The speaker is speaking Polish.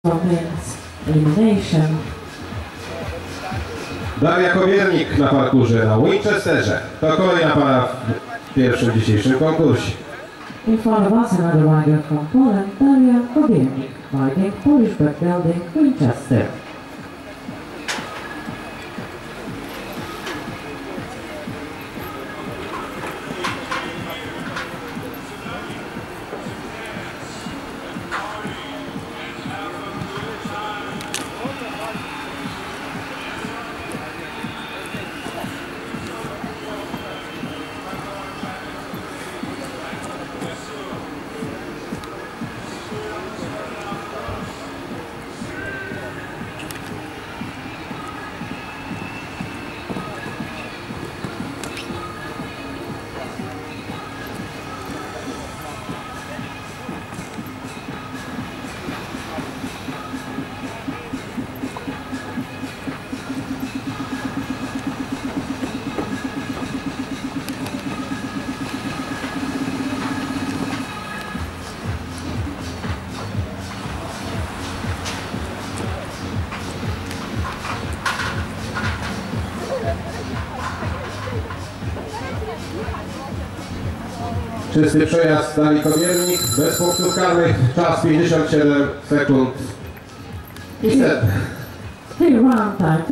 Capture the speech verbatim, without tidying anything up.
Wins elimination. Daria Kowiernik na parkurze na Winchesterze. To kolejna para w pierwszym dzisiejszym konkursie. In front of us another rider from Poland, Daria Kowiernik, riding Polish Backbuilding Winchester. Czysty przejazd Darii Kowiernik, bez punktów karnych, czas pięćdziesiąt siedem sekund i set. Three round time.